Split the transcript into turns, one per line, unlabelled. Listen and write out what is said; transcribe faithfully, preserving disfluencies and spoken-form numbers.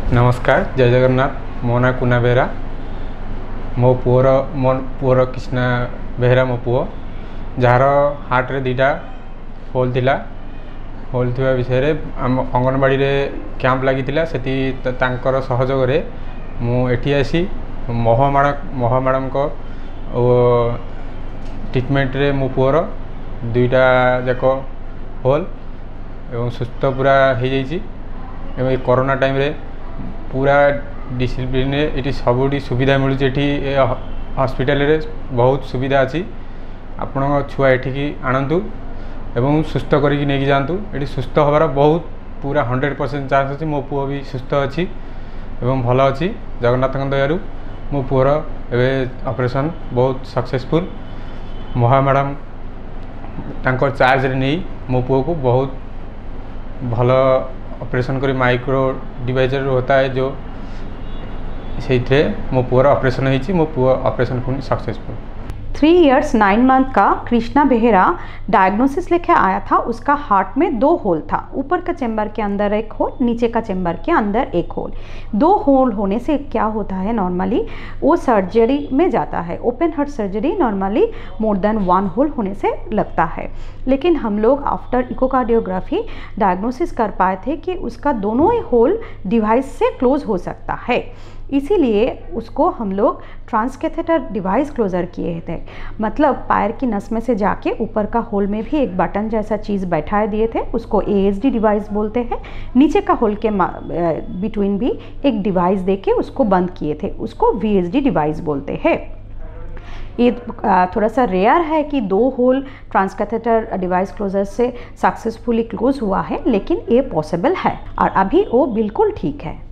नमस्कार, जय जगन्नाथ। मो ना कुना बेहरा। मो पुअर मो पुअर कृष्णा बेहरा मो पुओ जार हार्ट रे दीटा होल थिला। होल थिबा विषय आम अंगनवाड़ी रे कैंप लगी से तांकर सहयोग रे मु एठी आसी मह मैडम मह मैडम को ट्रीटमेंट रे मो पुअर दुईटा जाक होल एवं सुस्थ पूरा हो जाइए। एवं कोरोना टाइम रे पूरा डिसिप्लिन ये सबुठी सुविधा मिलूँ। ये हॉस्पिटल रे बहुत सुविधा अच्छी। आपण छुआ एठिकी आणतु एवं सुस्थ करिकी नेकी जातु। ये सुस्थ हबार बहुत पूरा हंड्रेड परसेंट चांस अच्छी। मो पुओ भी सुस्थ अच्छी एवं भल अच्छी। जगन्नाथ दयारू मो पुअर एवं ऑपरेशन बहुत सक्सेसफुल। महा मैडम तांकर चार्ज रे नहीं मो पुओ को बहुत भल ऑपरेशन करी माइक्रो डिवाइजर होता है जो से मो पुअर ऑपरेशन होती। मो पुओ ऑपरेशन पूर्ण successful.
Three years nine month का कृष्णा बेहरा डायग्नोसिस लेके आया था। उसका हार्ट में दो होल था, ऊपर का चेम्बर के अंदर एक होल, नीचे का चेम्बर के अंदर एक होल। दो होल होने से क्या होता है, नॉर्मली वो सर्जरी में जाता है। Open heart surgery normally more than one hole होने से लगता है, लेकिन हम लोग आफ्टर इकोकार्डियोग्राफी डायग्नोसिस कर पाए थे कि उसका दोनों ही होल डिवाइस से क्लोज हो सकता है। इसीलिए उसको हम लोग ट्रांसकैथेटर डिवाइस क्लोजर किए थे। मतलब पैर की नस में से जाके ऊपर का होल में भी एक बटन जैसा चीज़ बैठा दिए थे, उसको ए एस डी डिवाइस बोलते हैं। नीचे का होल के बिटवीन भी एक डिवाइस देके उसको बंद किए थे, उसको वी एस डी डिवाइस बोलते हैं। ये थोड़ा सा रेयर है कि दो होल ट्रांसकैथेटर डिवाइस क्लोजर से सक्सेसफुली क्लोज हुआ है, लेकिन ये पॉसिबल है और अभी वो बिल्कुल ठीक है।